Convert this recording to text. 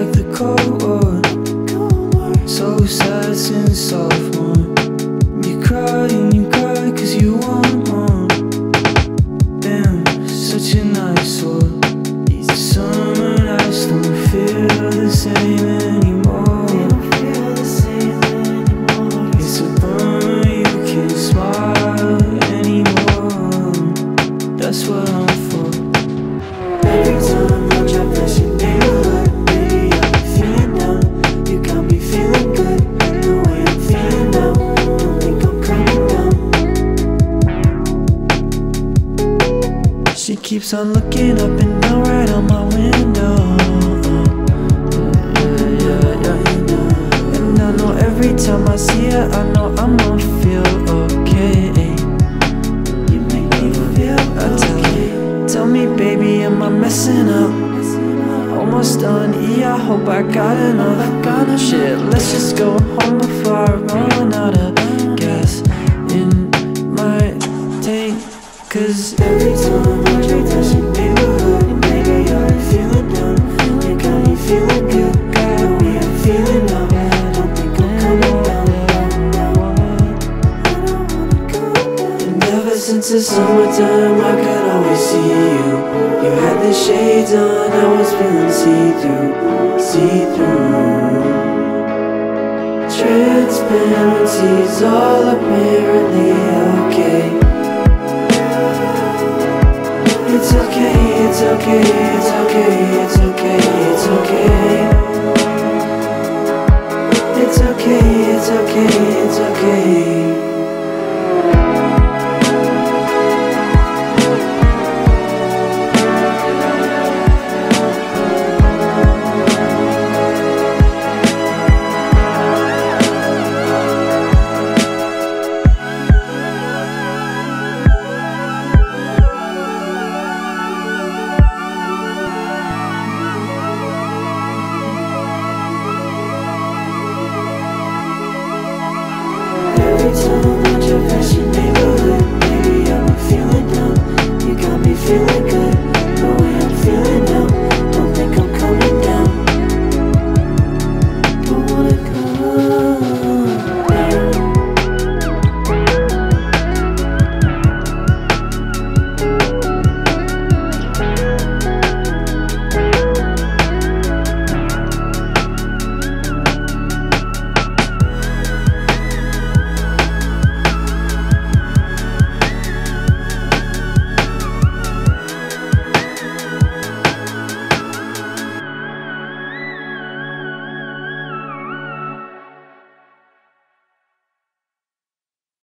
of the Cold War. So sad since sophomore. You cry cause you want more. Damn, such a nice one. The summer nights don't feel the same anymore. It's a bummer you can't smile anymore. That's what I'm for. Every time I try flashing neighborhood, baby, I be feeling down. You got me feeling good, the way I'm feeling now. Don't think I'm coming down. She keeps on looking up and down right on my window. And I know every time I see her, I know I'm gonna feel okay. You make me feel okay. Tell me, baby, am I messing up? Almost done, I hope I got enough. Shit, let's just go home before I run out of gas in my tank. Cause every time I try touching neighborhood, and baby, I'm feeling down. You got me feeling good, got me feeling now. Don't think I'm coming down. And ever since the summertime, I could always see you. You had the shades on, I was feeling see-through. Transparency's all apparently okay. It's okay, it's okay, it's okay, it's okay, it's okay.